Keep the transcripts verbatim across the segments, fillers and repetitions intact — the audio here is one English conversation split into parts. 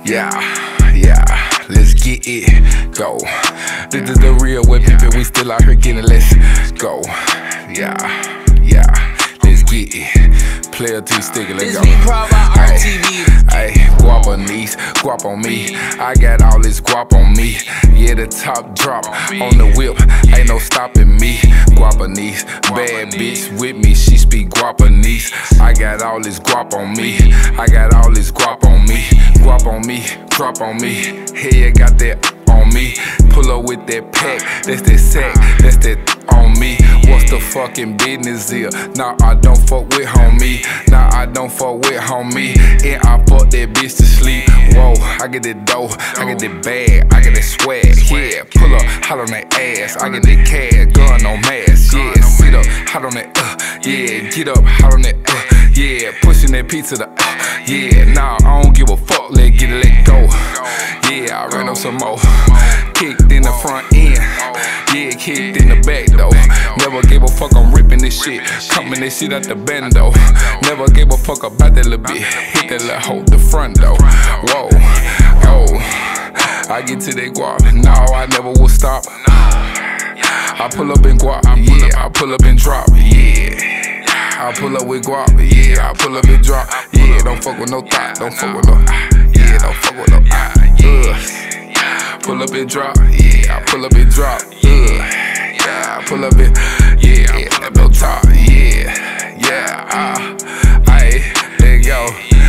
Yeah, yeah, let's get it, go. This is the real way, people, we still out here getting, let's go. Yeah, yeah, let's get it. Playa T sticker, let's go. Hey, GUAPANESE, guap on me. I got all this guap on me. Yeah, the top drop on the whip, ain't no stopping me. GUAPANESE, bad bitch with me, she speak GUAPANESE. I got all this guap on me. I got all this guap on me. Guap on me, drop on me. Hey, you got that on me. Pull up with that pack, that's that sack, that's that on me. What's the fucking business here? Nah, I don't fuck with homie. Nah, I don't fuck with homie. And I fuck that bitch to sleep. Whoa, I get that dough, I get that bag, I get that swag. Yeah, pull up, hot on that ass, I get that cash, gun on mask. Yeah, sit up, hot on that, uh, yeah, get up, hot on that, uh, yeah, pushing that P to the, uh, yeah, nah, I don't give a fuck, let get it, let go. Yeah, I ran up some more, kicked in the front end, yeah, kicked in the back though. Never gave a fuck, I'm ripping this shit, coming this shit out the bando. Never gave a fuck about that little bit, hit that little hoe, the front though. Whoa, oh, I get to that guap, no, I never will stop. I pull up and guap, yeah, I pull up and drop, yeah. I pull up with guap, yeah, I pull up and drop, yeah. Don't fuck with no thought, don't fuck with no, yeah, don't fuck with no, uh. Pull up and drop, yeah, I pull up and drop, uh. Yeah, I pull up and, yeah, I pull up and top, yeah, yeah, uh, aye, let go,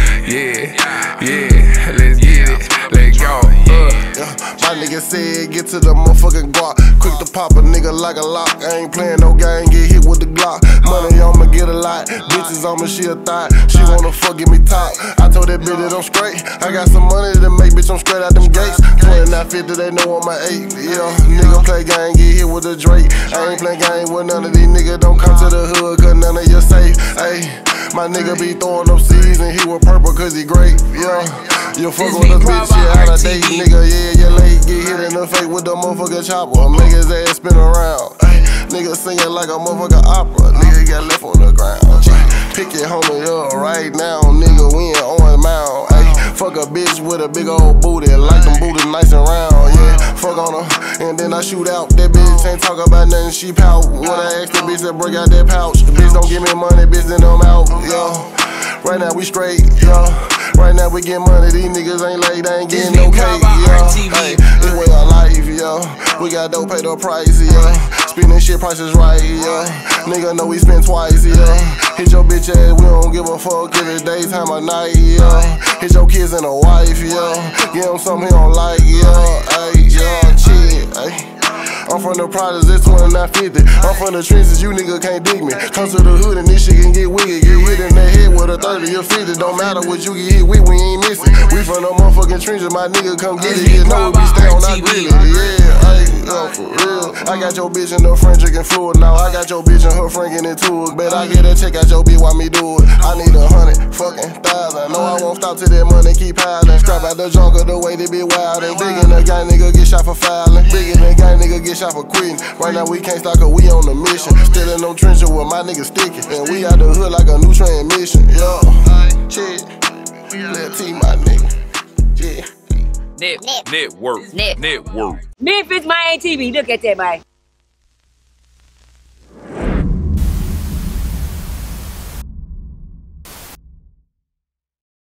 yeah, yeah, let's get it, let go, uh. My nigga said get to the motherfucking guap. Quick to pop a nigga like a lock. I ain't playing no game, get hit with the Glock. Money I'ma get a lot, bitches on me, she a thot. She wanna fuck, give me top. I told that bitch that I'm straight. I got some money to make, bitch, I'm straight out them gates. twenty-nine fifty, they know I'm my eight. Yeah, nigga play game, get hit with a Drake. I ain't play game with none of these niggas. Don't come to the hood, cause none of you safe. Ayy, my nigga be throwing up seeds and he was purple cause he great. Yeah, you fuck with a bitch, yeah, out of date, nigga, yeah, you late. Get hit in the face with the motherfucking chopper, make his ass spin around. Ay, nigga singing like a motherfucking opera, nigga got left on the ground. Pick your homie up right now, nigga, we ain't on mound. Ay, fuck a bitch with a big old booty, like them booties nice and round. Yeah, fuck on her, and then I shoot out. That bitch ain't talk about nothing, she pout. When I ask the bitch to break out that pouch, the bitch don't give me money, bitch, then I'm out. Yeah. Right now we straight, yeah. Right now we get money, these niggas ain't late, they ain't getting no cake, yeah. Hey, this way of life, yeah. We got dope, pay the price, yeah. Spending shit prices right, yeah. Nigga know we spend twice, yeah. Hit your bitch ass, we don't give a fuck if it's daytime or night, yeah. Hit your kids and a wife, yeah. Give him something he don't like, yeah. Hey, yeah, shit, hey. I'm from the projects, it's twenty-nine fifty. I'm from the trenches, you nigga can't dig me. Come to the hood and this shit can get wicked. Get hit in the head with a thirty or fifty. Don't matter what you get hit with, we ain't missing. We from the motherfucking trenches, my nigga come get it. You know we stay on our grilling. Yeah, ay, yeah, for real. I got your bitch in the front drinking fluid now. I got your bitch and her friend getting into it. Bet I get a check out your bitch while me do it. I need a hundred fucking thousand. No, I won't stop till that money keep piling. Scrap out the jungle the way they be wild. And big in the gang nigga get shot for fouling. Big in the gang nigga get shot for quitting. Right now we can't stop cause we on the mission. Still in no trenches with my niggas sticking. And we out the hood like a new transmission. Yo, shit, Playa T my nigga. Yeah. Net, network, net, network. Memphis, my T V, look at that, man.